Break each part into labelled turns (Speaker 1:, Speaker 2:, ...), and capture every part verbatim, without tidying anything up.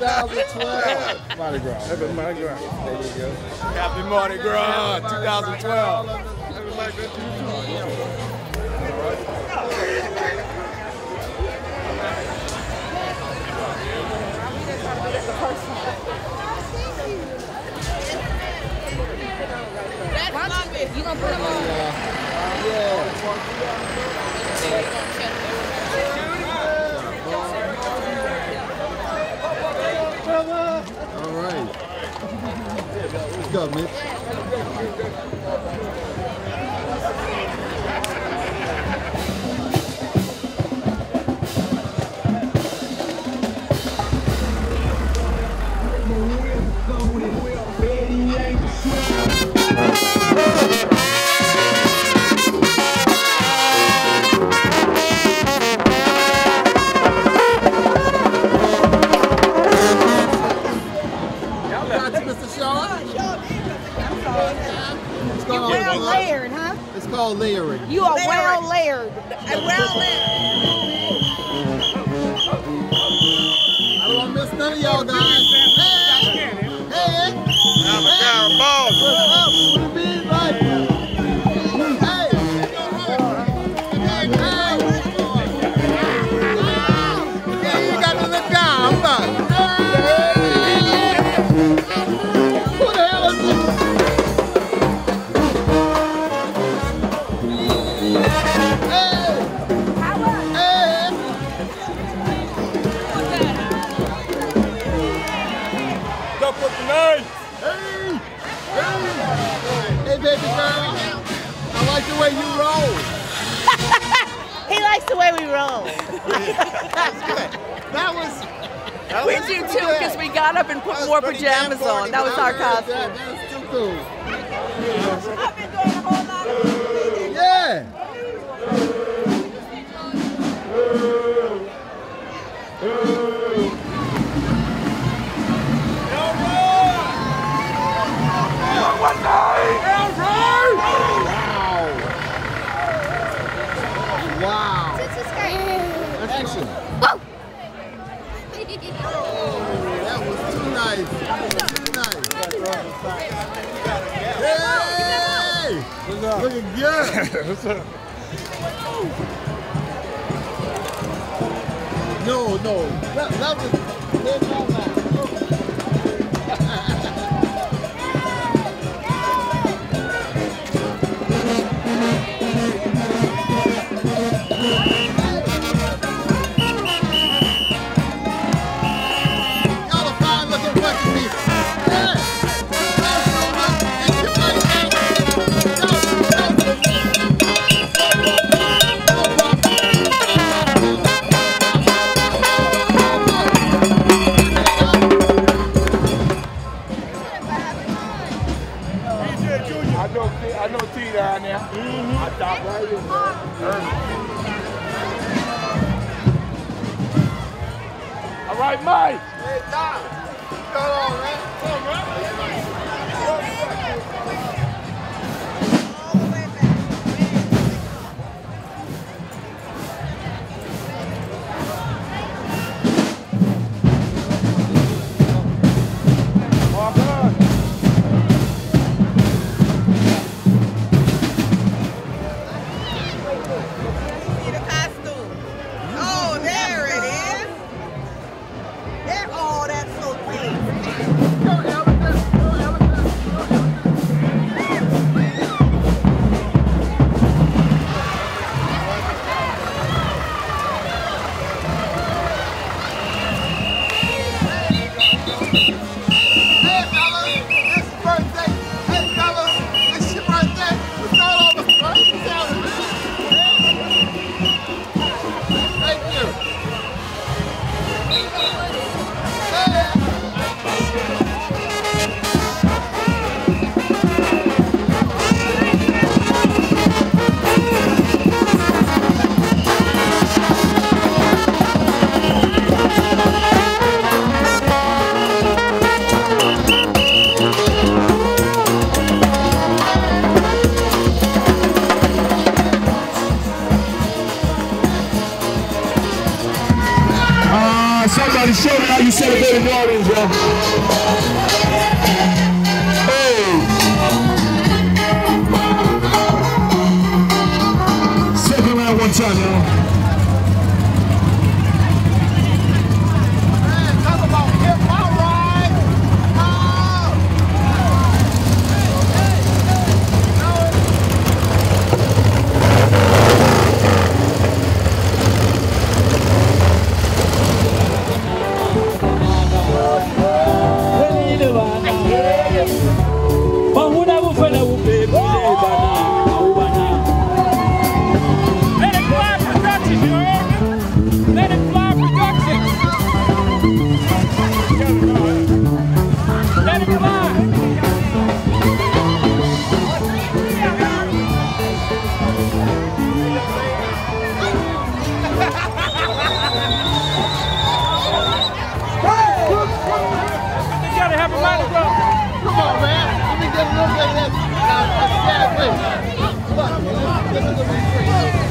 Speaker 1: thousand twelve. Mardi Gras. Happy Mardi Gras. There you go. Happy Mardi Gras twenty twelve.
Speaker 2: You gonna put them on?
Speaker 1: Yeah. All right. Let's go, Mitch.
Speaker 2: Layered, huh?
Speaker 1: It's called layering.
Speaker 2: You are well layered.
Speaker 3: Well layered.
Speaker 1: I don't want to miss none of y'all guys. Hey! Hey! I'm a guy balls. What's up? What it mean, like? Hey! Hey! Yeah, you got to look down, but. Who the hell is this? Hey, baby girl, I like the way you roll.
Speaker 2: He likes the way we roll.
Speaker 1: That's good. That was. That
Speaker 2: We
Speaker 1: was
Speaker 2: do
Speaker 1: pretty
Speaker 2: too,
Speaker 1: good.
Speaker 2: because we got up and put more pajamas on. That was our costume.
Speaker 1: That, that was too cool.
Speaker 3: I've been doing a whole lot of things.
Speaker 1: Yeah. Wow. Action.
Speaker 2: Whoa.
Speaker 1: That was too nice. That was too nice. Hey! What's up? Looking good. What's up? No, no. That, that was. There's no line. I know T down there. Mm-hmm. I stop right here. All right, Mike. Hey, Tom. Come on, man. Come on, man.
Speaker 3: Oh, there it is. There, oh, that's so pretty.
Speaker 1: Come on, man. Let me get a little bit of this. Uh, yeah, wait. Look, this is a retreat.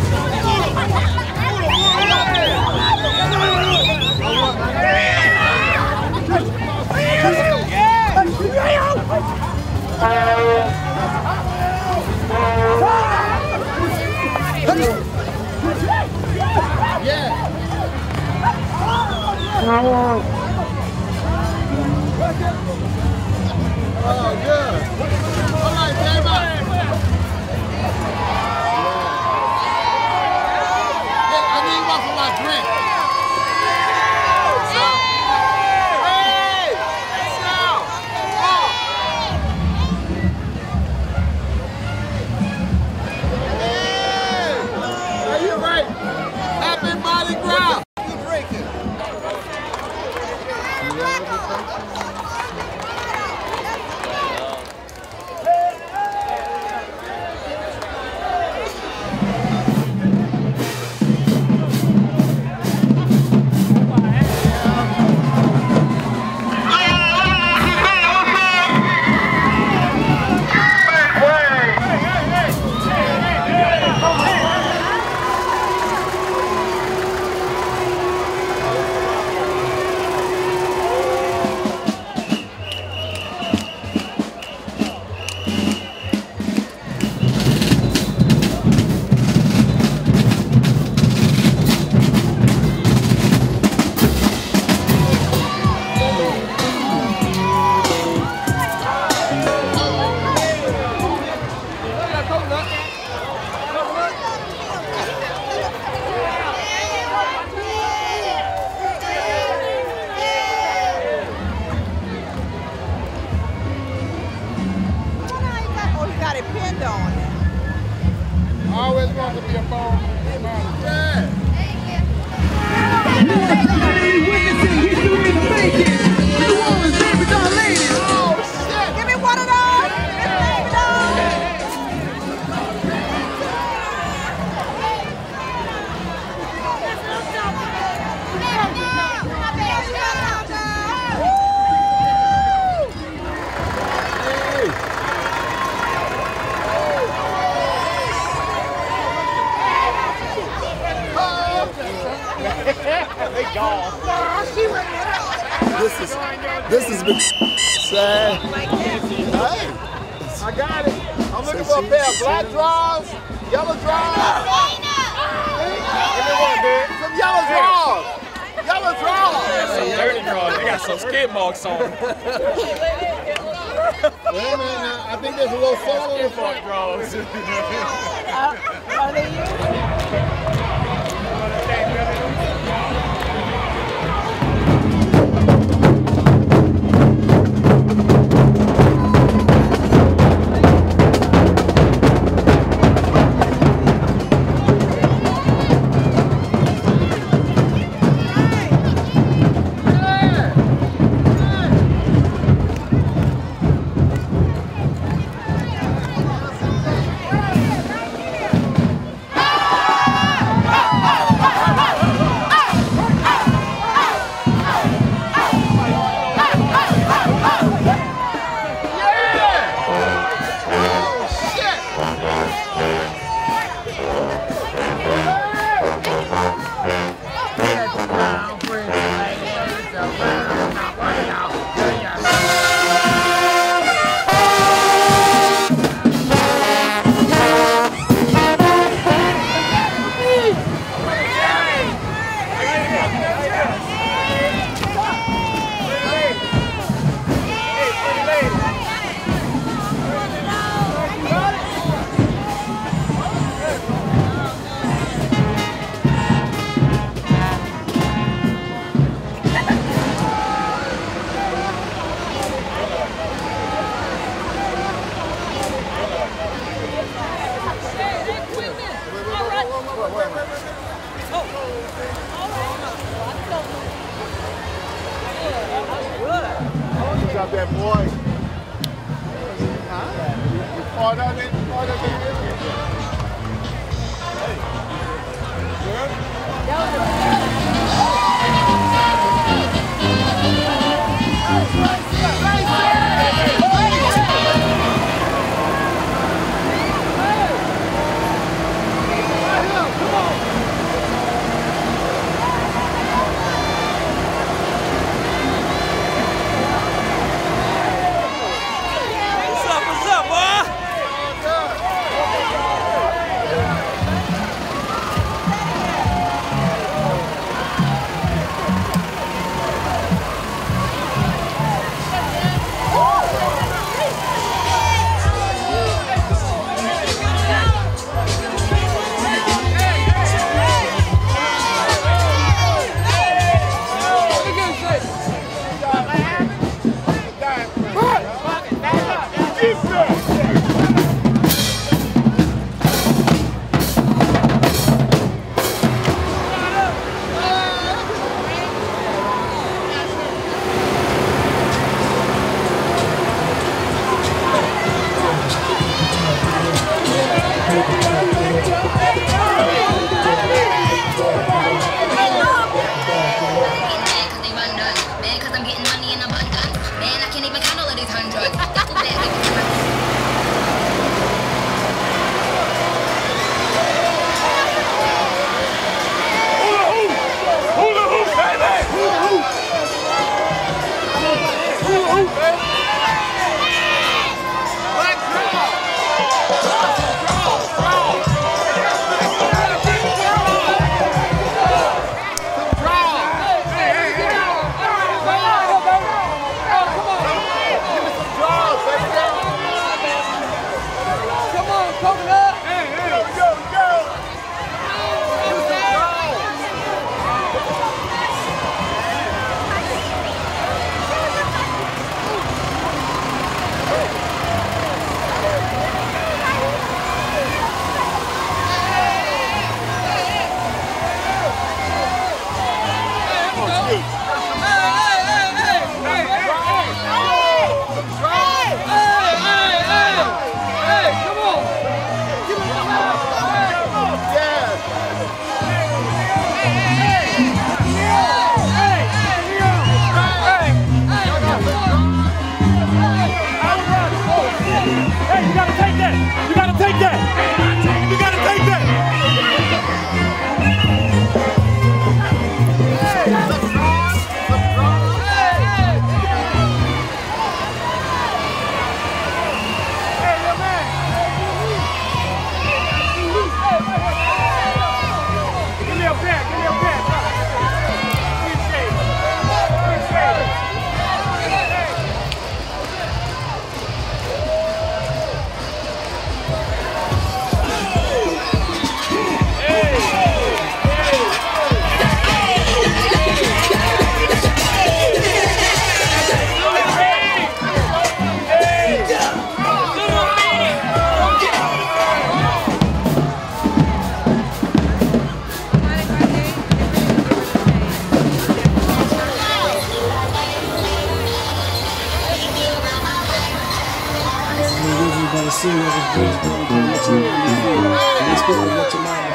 Speaker 1: Yeah. Oh, good. All right, David. Hey, I need one for my drink. Hey! Sal! Oh! Hey! Are you right? Happy Mardi Gras! You drinking? Always want to be a bone. Yeah. Oh, shit.
Speaker 3: Give me one of those. Give
Speaker 1: They gone. This is this has been sad. Hey, I got it. I'm looking for a pair of black drawers, yellow drawers. Give me one, dude. Some yellow drawers. Yellow drawers.
Speaker 4: Some dirty drawers. They got some skid marks on them.
Speaker 1: Wait a minute now. I think there's a little soul in the front.
Speaker 4: Drawers.
Speaker 2: Uh, are they you?
Speaker 1: Got that boy. Huh? You fought out it? You fought out it? Hey. Good?
Speaker 5: Everybody see what it's doing. What you want to do. Let's get what your mind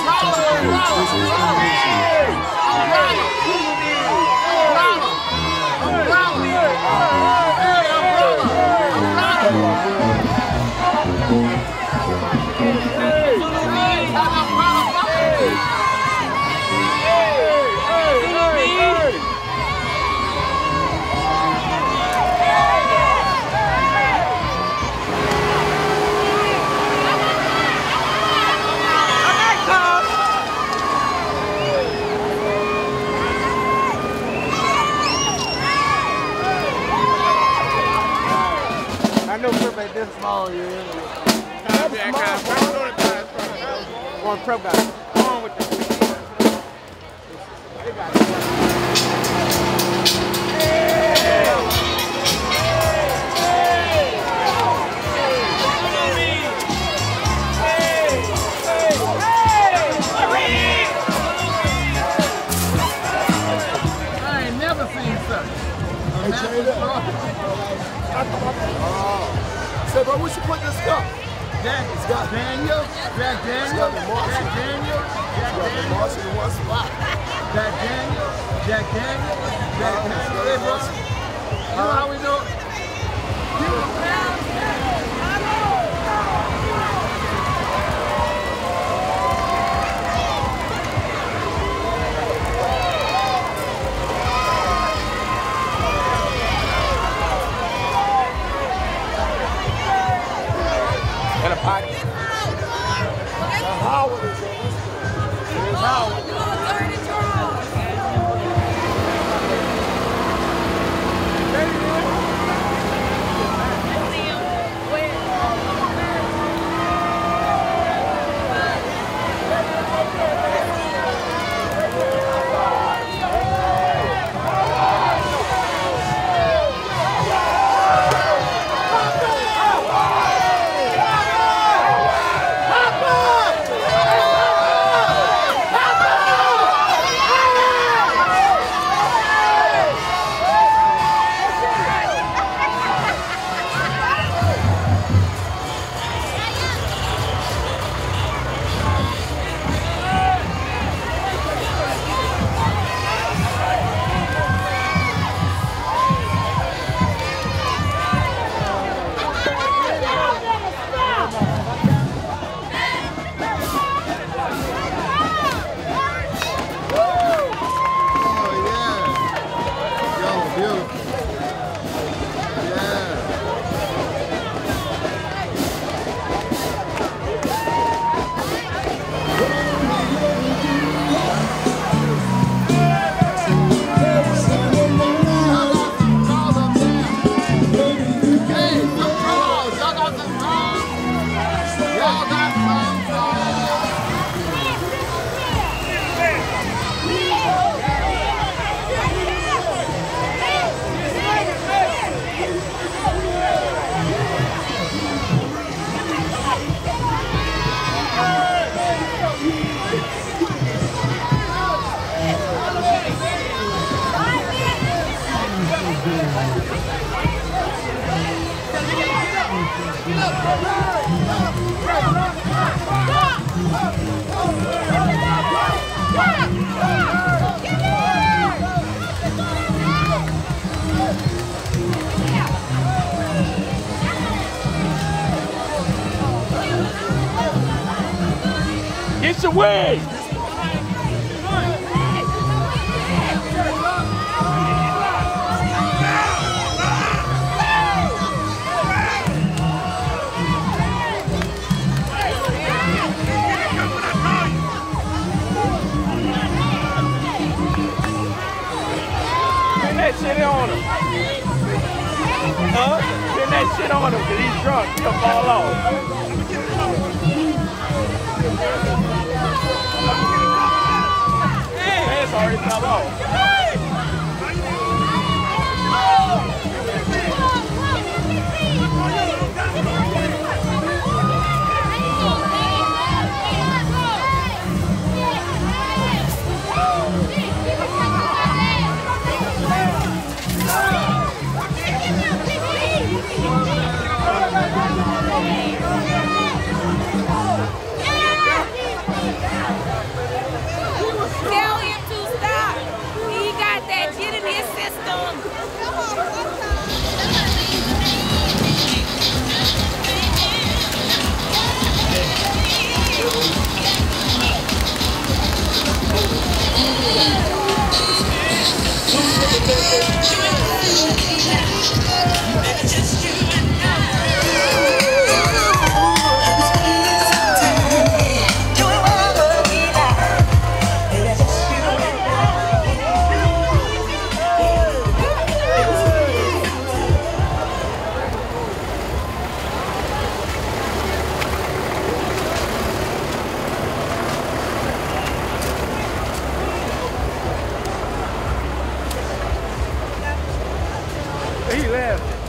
Speaker 1: this small, you know. One pro guy. Come on with the they got it. I ain't never seen such. Say, bro, we should put this cup. Jack, it's got Daniel, Jack Daniel, Jack Daniel, Jack Daniel, Marshall in one spot. Jack Daniel, Jack Daniel, Jack Daniel. Hey, bro. You know how we do it? And a pot. Howard is it? It is Howard.
Speaker 4: Get your way! Pin that shit on him. Huh? Pin that shit on him because he's drunk. He'll fall off. Pants already fell off. He laughing.